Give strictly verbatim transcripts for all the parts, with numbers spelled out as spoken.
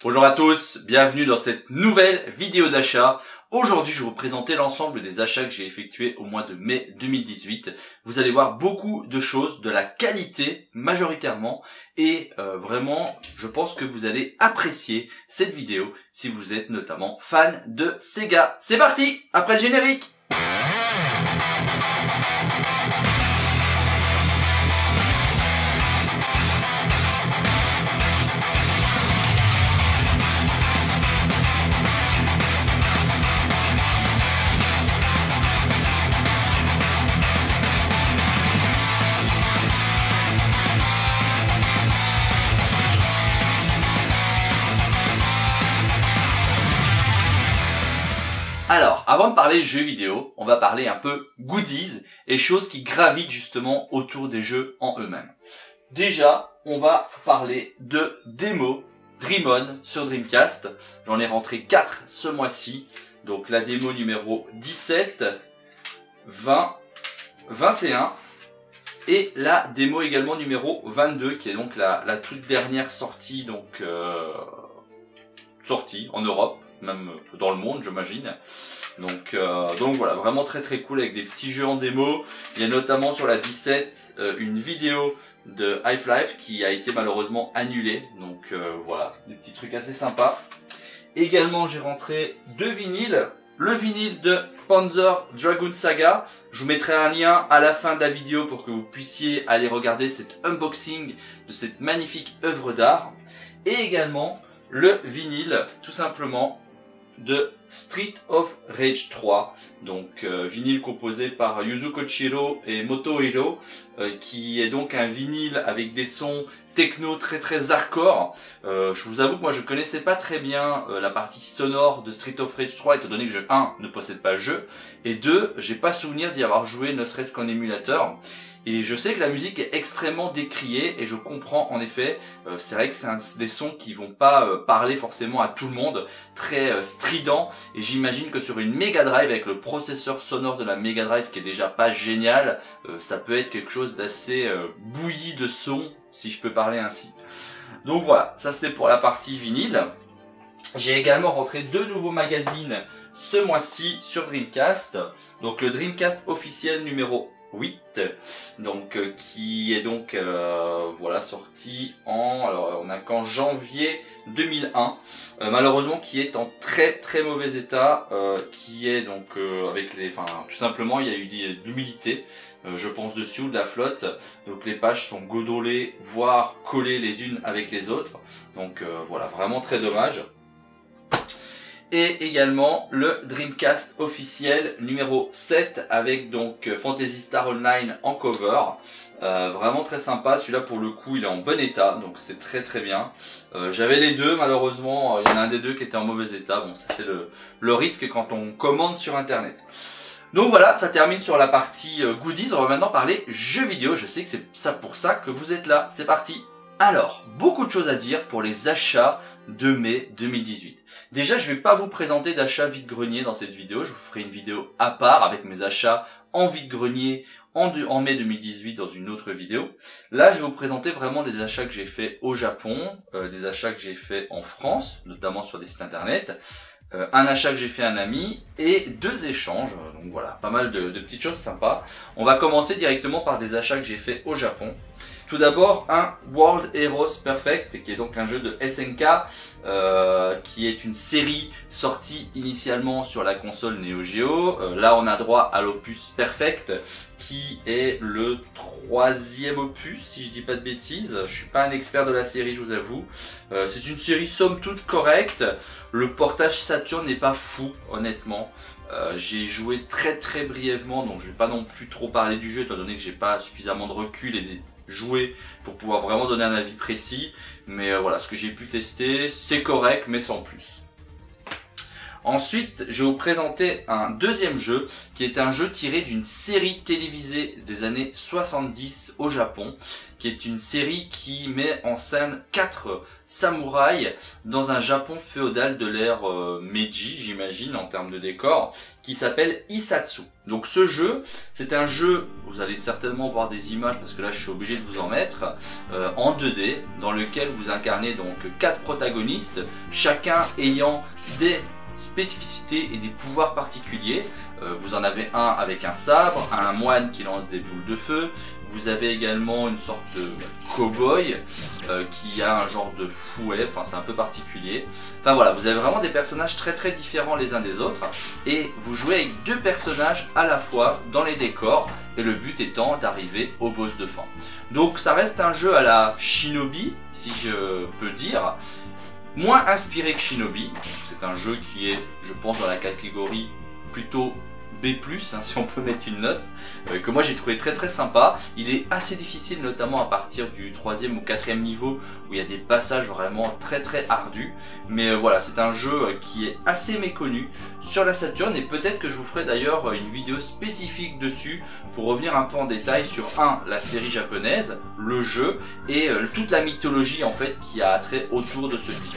Bonjour à tous, bienvenue dans cette nouvelle vidéo d'achat. Aujourd'hui, je vais vous présenter l'ensemble des achats que j'ai effectués au mois de mai deux mille dix-huit. Vous allez voir beaucoup de choses, de la qualité majoritairement, et euh, vraiment, je pense que vous allez apprécier cette vidéo si vous êtes notamment fan de Sega. C'est parti, après le générique. Alors, avant de parler jeux vidéo, on va parler un peu goodies et choses qui gravitent justement autour des jeux en eux-mêmes. Déjà, on va parler de démo Dream On sur Dreamcast. J'en ai rentré quatre ce mois-ci. Donc la démo numéro dix-sept, vingt, vingt et un et la démo également numéro vingt-deux qui est donc la, la toute dernière sortie, donc euh, sortie en Europe. Même dans le monde, j'imagine. Donc, euh, donc voilà, vraiment très très cool avec des petits jeux en démo. Il y a notamment sur la dix-sept euh, une vidéo de Half-Life qui a été malheureusement annulée. Donc euh, voilà, des petits trucs assez sympas. Également, j'ai rentré deux vinyles. Le vinyle de Panzer Dragoon Saga. Je vous mettrai un lien à la fin de la vidéo pour que vous puissiez aller regarder cet unboxing de cette magnifique œuvre d'art. Et également le vinyle, tout simplement, de Street of Rage trois, donc euh, vinyle composé par Yuzo Koshiro et Motohiro, euh, qui est donc un vinyle avec des sons techno très très hardcore. Euh, je vous avoue que moi je connaissais pas très bien euh, la partie sonore de Street of Rage trois, étant donné que je un ne possède pas le jeu, et deux j'ai pas souvenir d'y avoir joué ne serait-ce qu'en émulateur. Et je sais que la musique est extrêmement décriée et je comprends en effet, euh, c'est vrai que c'est un, des sons qui vont pas euh, parler forcément à tout le monde, très euh, strident, et j'imagine que sur une Mega Drive avec le processeur sonore de la Mega Drive qui est déjà pas génial, euh, ça peut être quelque chose d'assez euh, bouilli de son, si je peux parler ainsi. Donc voilà, ça c'était pour la partie vinyle. J'ai également rentré deux nouveaux magazines ce mois-ci sur Dreamcast, donc le Dreamcast officiel numéro huit, donc euh, qui est donc euh, voilà sorti en alors on a qu'en janvier deux mille un, euh, malheureusement qui est en très très mauvais état, euh, qui est donc euh, avec les enfin tout simplement il y a eu de l'humidité euh, je pense dessus, de la flotte, donc les pages sont godolées voire collées les unes avec les autres, donc euh, voilà, vraiment très dommage. Et également le Dreamcast officiel numéro sept avec donc Phantasy Star Online en cover. Euh, vraiment très sympa, celui-là pour le coup il est en bon état, donc c'est très très bien. Euh, J'avais les deux, malheureusement il y en a un des deux qui était en mauvais état, bon ça c'est le, le risque quand on commande sur internet. Donc voilà, ça termine sur la partie goodies, on va maintenant parler jeux vidéo, je sais que c'est ça pour ça que vous êtes là, c'est parti. Alors, beaucoup de choses à dire pour les achats de mai deux mille dix-huit. Déjà, je vais pas vous présenter d'achats vide-grenier dans cette vidéo, je vous ferai une vidéo à part avec mes achats en vide-grenier en, en mai deux mille dix-huit dans une autre vidéo. Là, je vais vous présenter vraiment des achats que j'ai fait au Japon, euh, des achats que j'ai fait en France, notamment sur des sites internet, euh, un achat que j'ai fait à un ami et deux échanges. Donc voilà, pas mal de, de petites choses sympas. On va commencer directement par des achats que j'ai fait au Japon. Tout d'abord, un World Heroes Perfect, qui est donc un jeu de S N K, euh, qui est une série sortie initialement sur la console Neo Geo. Euh, là, on a droit à l'opus Perfect, qui est le troisième opus, si je dis pas de bêtises. Je suis pas un expert de la série, je vous avoue. Euh, c'est une série somme toute correcte. Le portage Saturn n'est pas fou, honnêtement. Euh, j'ai joué très très brièvement, donc je vais pas non plus trop parler du jeu, étant donné que j'ai pas suffisamment de recul et des jouer pour pouvoir vraiment donner un avis précis, mais euh, voilà, ce que j'ai pu tester c'est correct mais sans plus. Ensuite, je vais vous présenter un deuxième jeu qui est un jeu tiré d'une série télévisée des années soixante-dix au Japon, qui est une série qui met en scène quatre samouraïs dans un Japon féodal de l'ère euh, Meiji, j'imagine, en termes de décor, qui s'appelle Issatsu. Donc ce jeu, c'est un jeu, vous allez certainement voir des images parce que là je suis obligé de vous en mettre, euh, en deux D, dans lequel vous incarnez donc quatre protagonistes, chacun ayant des spécificités et des pouvoirs particuliers. Euh, vous en avez un avec un sabre, un moine qui lance des boules de feu, vous avez également une sorte de cow-boy euh, qui a un genre de fouet, enfin c'est un peu particulier. Enfin voilà, vous avez vraiment des personnages très très différents les uns des autres et vous jouez avec deux personnages à la fois dans les décors et le but étant d'arriver au boss de fin. Donc ça reste un jeu à la Shinobi, si je peux dire. Moins inspiré que Shinobi, c'est un jeu qui est, je pense, dans la catégorie plutôt B plus, hein, si on peut mettre une note, euh, que moi j'ai trouvé très très sympa. Il est assez difficile, notamment à partir du troisième ou quatrième niveau, où il y a des passages vraiment très très ardus. Mais euh, voilà, c'est un jeu euh, qui est assez méconnu sur la Saturn, et peut-être que je vous ferai d'ailleurs euh, une vidéo spécifique dessus, pour revenir un peu en détail sur un, la série japonaise, le jeu, et euh, toute la mythologie en fait qui a attrait autour de celui-ci.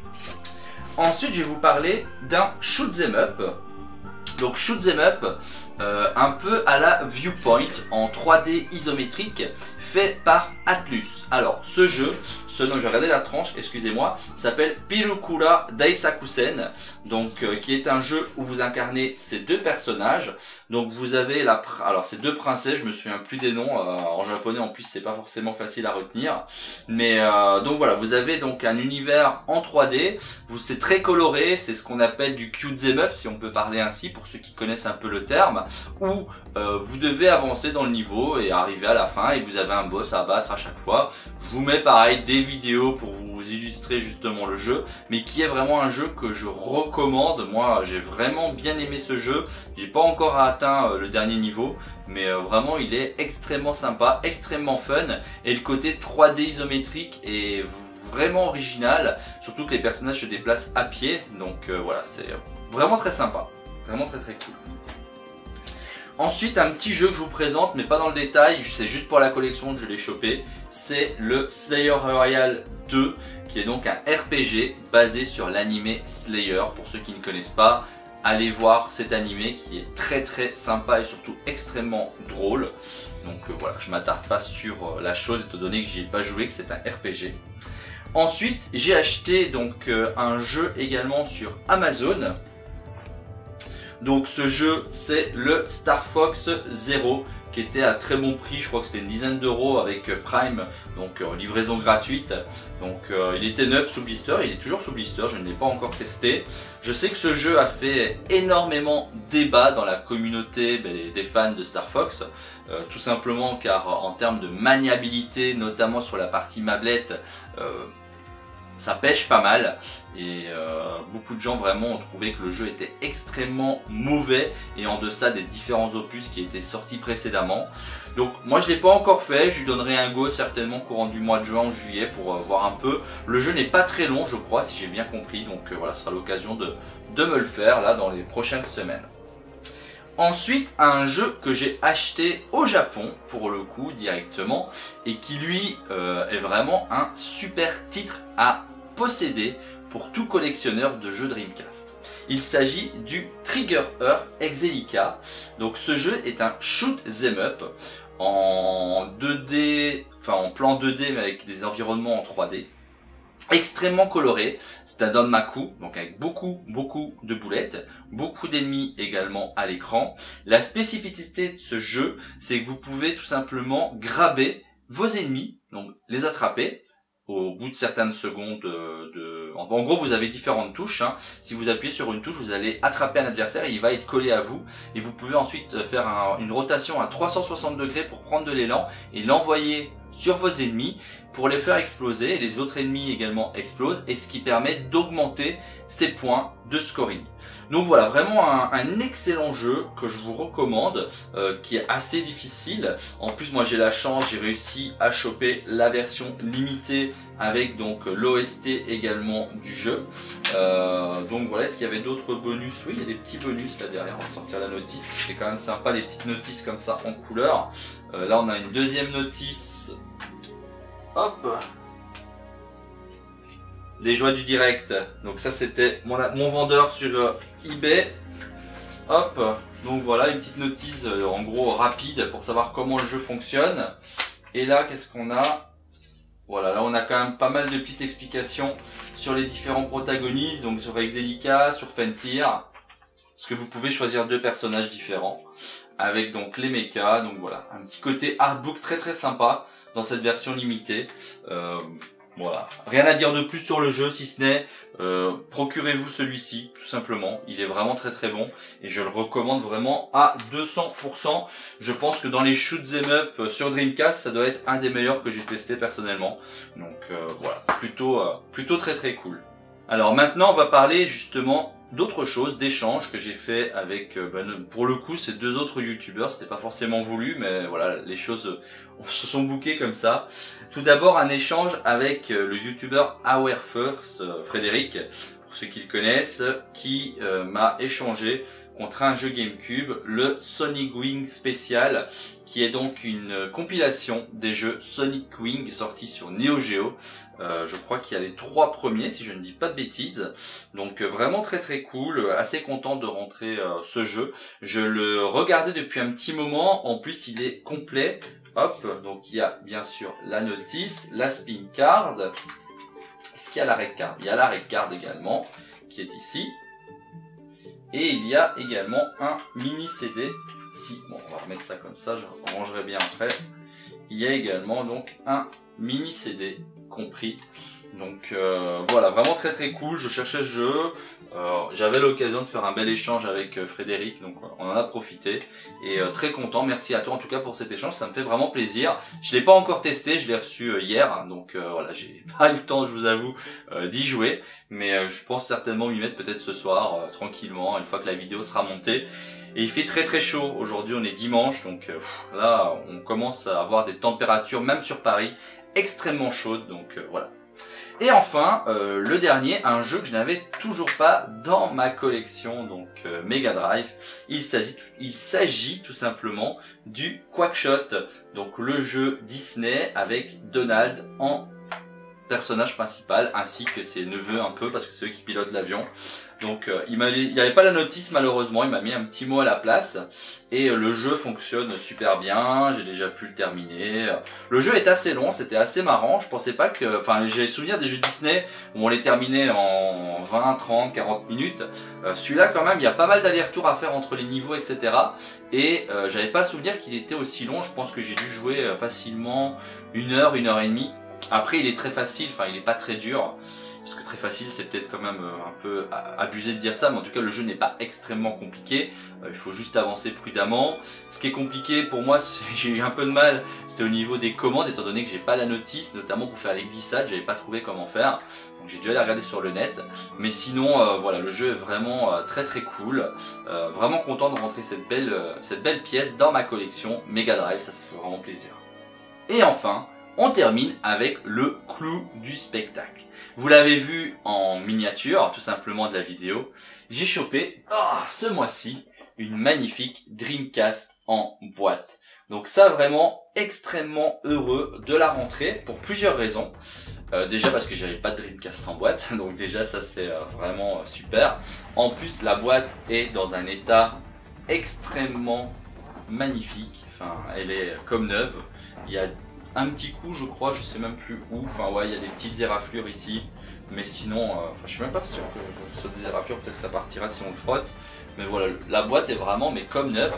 Ensuite, je vais vous parler d'un shoot'em up. Donc shoot'em up, euh, un peu à la Viewpoint, en trois D isométrique, fait par Atlus. Alors ce jeu, ce nom, je vais regarder la tranche, excusez-moi, s'appelle Pirukura Daisakusen, donc euh, qui est un jeu où vous incarnez ces deux personnages. Donc vous avez la, alors ces deux princesses, je me souviens plus des noms, euh, en japonais en plus c'est pas forcément facile à retenir, mais euh, donc voilà, vous avez donc un univers en trois D, vous c'est très coloré, c'est ce qu'on appelle du shoot'em up si on peut parler ainsi pour ceux qui connaissent un peu le terme, où euh, vous devez avancer dans le niveau et arriver à la fin et vous avez un boss à battre à chaque fois. Je vous mets pareil des vidéos pour vous illustrer justement le jeu, mais qui est vraiment un jeu que je recommande. Moi j'ai vraiment bien aimé ce jeu, j'ai pas encore atteint euh, le dernier niveau, mais euh, vraiment il est extrêmement sympa, extrêmement fun, et le côté trois D isométrique est vraiment original, surtout que les personnages se déplacent à pied, donc euh, voilà, c'est vraiment très sympa, vraiment très très cool. Ensuite, un petit jeu que je vous présente, mais pas dans le détail, c'est juste pour la collection que je l'ai chopé, c'est le Slayer Royale deux, qui est donc un R P G basé sur l'anime Slayer. Pour ceux qui ne connaissent pas, allez voir cet animé qui est très très sympa et surtout extrêmement drôle. Donc euh, voilà, je m'attarde pas sur euh, la chose étant donné que j'y ai pas joué, que c'est un R P G. Ensuite, j'ai acheté donc euh, un jeu également sur Amazon. Donc ce jeu, c'est le Star Fox Zero, qui était à très bon prix, je crois que c'était une dizaine d'euros avec Prime, donc euh, livraison gratuite. Donc euh, il était neuf sous blister, il est toujours sous blister, je ne l'ai pas encore testé. Je sais que ce jeu a fait énormément débat dans la communauté ben, des fans de Star Fox, euh, tout simplement car en termes de maniabilité, notamment sur la partie mablette, euh, ça pêche pas mal, et euh, beaucoup de gens vraiment ont trouvé que le jeu était extrêmement mauvais et en deçà des différents opus qui étaient sortis précédemment. Donc moi je l'ai pas encore fait, je lui donnerai un go certainement courant du mois de juin ou juillet pour euh, voir un peu. Le jeu n'est pas très long je crois, si j'ai bien compris, donc euh, voilà, ce sera l'occasion de, de me le faire là dans les prochaines semaines. Ensuite, un jeu que j'ai acheté au Japon, pour le coup, directement, et qui lui euh, est vraiment un super titre à posséder pour tout collectionneur de jeux Dreamcast. Il s'agit du Trigger Her Exelica. Donc ce jeu est un shoot'em up en deux D, enfin en plan deux D mais avec des environnements en trois D. Extrêmement coloré, c'est un Danmaku, donc avec beaucoup beaucoup de boulettes, beaucoup d'ennemis également à l'écran. La spécificité de ce jeu, c'est que vous pouvez tout simplement grabber vos ennemis, donc les attraper au bout de certaines secondes de... de... En gros, vous avez différentes touches, hein. Si vous appuyez sur une touche, vous allez attraper un adversaire et il va être collé à vous. Et vous pouvez ensuite faire un... une rotation à trois cent soixante degrés pour prendre de l'élan et l'envoyer sur vos ennemis pour les faire exploser. Et les autres ennemis également explosent, et ce qui permet d'augmenter ses points de scoring. Donc voilà, vraiment un, un excellent jeu que je vous recommande, euh, qui est assez difficile. En plus, moi j'ai la chance, j'ai réussi à choper la version limitée avec donc l'O S T également du jeu. Euh, donc voilà, est-ce qu'il y avait d'autres bonus? Oui, il y a des petits bonus là derrière. On va sortir la notice. C'est quand même sympa les petites notices comme ça en couleur. Euh, là, on a une deuxième notice. Hop. Les joies du direct. Donc ça, c'était mon, mon vendeur sur euh, eBay. Hop. Donc voilà, une petite notice euh, en gros rapide pour savoir comment le jeu fonctionne. Et là, qu'est-ce qu'on a? Voilà, là on a quand même pas mal de petites explications sur les différents protagonistes, donc sur Exelica, sur Fentir, parce que vous pouvez choisir deux personnages différents, avec donc les mechas, donc voilà, un petit côté artbook très très sympa dans cette version limitée. Euh, voilà, rien à dire de plus sur le jeu, si ce n'est, euh, procurez-vous celui-ci, tout simplement, il est vraiment très très bon, et je le recommande vraiment à deux cents pour cent, je pense que dans les shoot 'em up sur Dreamcast, ça doit être un des meilleurs que j'ai testé personnellement, donc euh, voilà, plutôt, euh, plutôt très très cool. Alors maintenant, on va parler justement d'autres choses, d'échanges que j'ai fait avec, euh, ben, pour le coup, ces deux autres youtubeurs. C'était pas forcément voulu, mais voilà, les choses euh, se sont bookées comme ça. Tout d'abord, un échange avec euh, le youtubeur Hourfirst, euh, Frédéric, pour ceux qui le connaissent, qui euh, m'a échangé contre un jeu GameCube, le Sonic Wing Special, qui est donc une compilation des jeux Sonic Wing sortis sur Neo Geo. Euh, je crois qu'il y a les trois premiers, si je ne dis pas de bêtises. Donc euh, vraiment très très cool, assez content de rentrer euh, ce jeu. Je le regardais depuis un petit moment, en plus il est complet. Hop, donc il y a bien sûr la notice, la spin card. Est-ce qu'il y a la red card? Il y a la red card également, qui est ici. Et il y a également un mini C D. Si, bon, on va remettre ça comme ça, je rangerai bien après. Il y a également donc un mini C D compris. Donc euh, voilà, vraiment très très cool. Je cherchais ce jeu. Euh, J'avais l'occasion de faire un bel échange avec euh, Frédéric, donc euh, on en a profité. Et euh, très content. Merci à toi en tout cas pour cet échange. Ça me fait vraiment plaisir. Je l'ai pas encore testé. Je l'ai reçu euh, hier, donc euh, voilà, j'ai pas eu le temps, je vous avoue, euh, d'y jouer. Mais euh, je pense certainement m'y mettre peut-être ce soir, euh, tranquillement, une fois que la vidéo sera montée. Et il fait très très chaud. Aujourd'hui, on est dimanche, donc euh, pff, là, on commence à avoir des températures, même sur Paris, extrêmement chaudes. Donc euh, voilà. Et enfin, euh, le dernier, un jeu que je n'avais toujours pas dans ma collection, donc euh, Mega Drive. Il s'agit, il s'agit tout simplement du Quackshot, donc le jeu Disney avec Donald en personnage principal, ainsi que ses neveux un peu, parce que c'est eux qui pilotent l'avion. Donc euh, il m'avait, il n'y avait pas la notice malheureusement, il m'a mis un petit mot à la place. Et euh, le jeu fonctionne super bien, j'ai déjà pu le terminer. Le jeu est assez long, c'était assez marrant, je pensais pas que... Enfin, j'ai souvenir des jeux Disney où on les terminait en vingt, trente, quarante minutes. Euh, Celui-là quand même, il y a pas mal d'allers-retours à faire entre les niveaux, et cetera. Et euh, j'avais pas souvenir qu'il était aussi long, je pense que j'ai dû jouer euh, facilement une heure, une heure et demie. Après il est très facile, enfin il est pas très dur, parce que très facile c'est peut-être quand même un peu abusé de dire ça, mais en tout cas le jeu n'est pas extrêmement compliqué, euh, il faut juste avancer prudemment. Ce qui est compliqué pour moi, j'ai eu un peu de mal, c'était au niveau des commandes, étant donné que j'ai pas la notice, notamment pour faire les glissades, j'avais pas trouvé comment faire, donc j'ai dû aller regarder sur le net. Mais sinon euh, voilà, le jeu est vraiment euh, très très cool, euh, vraiment content de rentrer cette belle, euh, cette belle pièce dans ma collection Mega Drive, ça ça fait vraiment plaisir. Et enfin, on termine avec le clou du spectacle. Vous l'avez vu en miniature, tout simplement de la vidéo. J'ai chopé, oh, ce mois-ci, une magnifique Dreamcast en boîte. Donc ça, vraiment extrêmement heureux de la rentrée pour plusieurs raisons. Euh, déjà parce que j'avais pas de Dreamcast en boîte, donc déjà ça c'est euh, vraiment euh, super. En plus, la boîte est dans un état extrêmement magnifique. Enfin, elle est comme neuve. Il y a un petit coup, je crois, je sais même plus où. Enfin ouais, il y a des petites éraflures ici, mais sinon, euh, enfin, je suis même pas sûr que ce soit des éraflures. Peut-être que ça partira si on le frotte. Mais voilà, la boîte est vraiment mais comme neuve.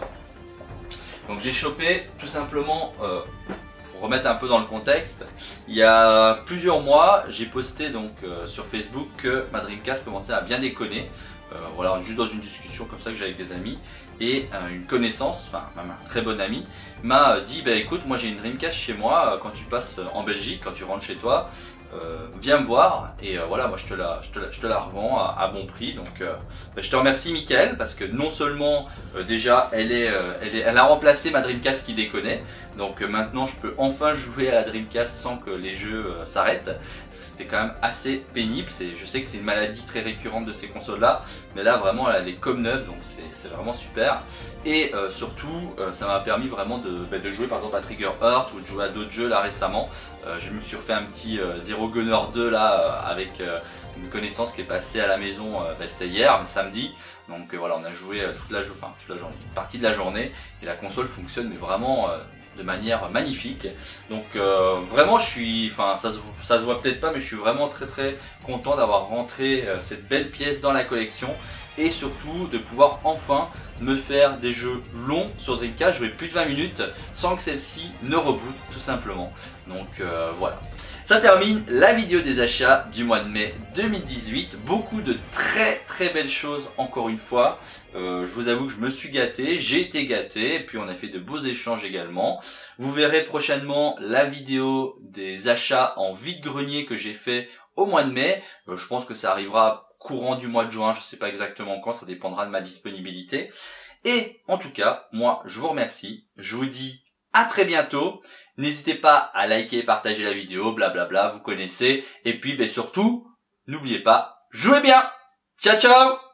Donc j'ai chopé tout simplement, euh, pour remettre un peu dans le contexte, il y a plusieurs mois, j'ai posté donc euh, sur Facebook que ma Dreamcast commençait à bien déconner. Euh, voilà, juste dans une discussion comme ça que j'ai avec des amis, et euh, une connaissance, enfin même un très bon ami, m'a dit bah écoute, moi j'ai une Dreamcast chez moi, euh, quand tu passes en Belgique, quand tu rentres chez toi, euh, viens me voir et euh, voilà, moi je te la, je te la, je te la revends à, à bon prix. Donc euh, bah, je te remercie Mickaël, parce que non seulement euh, déjà elle est, euh, elle est, elle a remplacé ma Dreamcast qui déconnait. Donc euh, maintenant je peux enfin jouer à la Dreamcast sans que les jeux euh, s'arrêtent. C'était quand même assez pénible. Je sais que c'est une maladie très récurrente de ces consoles là, mais là vraiment elle est comme neuve, donc c'est vraiment super. Et euh, surtout euh, ça m'a permis vraiment de, bah, de jouer par exemple à Trigger Heart ou de jouer à d'autres jeux là récemment. Euh, je me suis refait un petit euh, Zero Gunner deux là euh, avec euh, une connaissance qui est passée à la maison, euh, bah, c'était hier, samedi. Donc euh, voilà, on a joué euh, toute la journée, enfin toute la journée, une partie de la journée, et la console fonctionne mais vraiment euh, de manière magnifique. Donc euh, vraiment je suis, enfin ça se, ça se voit peut-être pas, mais je suis vraiment très très content d'avoir rentré euh, cette belle pièce dans la collection. Et surtout de pouvoir enfin me faire des jeux longs sur Dreamcast, jouer plus de vingt minutes sans que celle-ci ne reboot tout simplement. Donc euh, voilà. Ça termine la vidéo des achats du mois de mai deux mille dix-huit. Beaucoup de très très belles choses encore une fois. Euh, je vous avoue que je me suis gâté, j'ai été gâté, et puis on a fait de beaux échanges également. Vous verrez prochainement la vidéo des achats en vide-grenier que j'ai fait au mois de mai. Euh, je pense que ça arrivera courant du mois de juin, je sais pas exactement quand, ça dépendra de ma disponibilité. Et en tout cas, moi je vous remercie, je vous dis à très bientôt. N'hésitez pas à liker et partager la vidéo, blablabla, vous connaissez. Et puis ben, surtout, n'oubliez pas, jouez bien. Ciao ciao.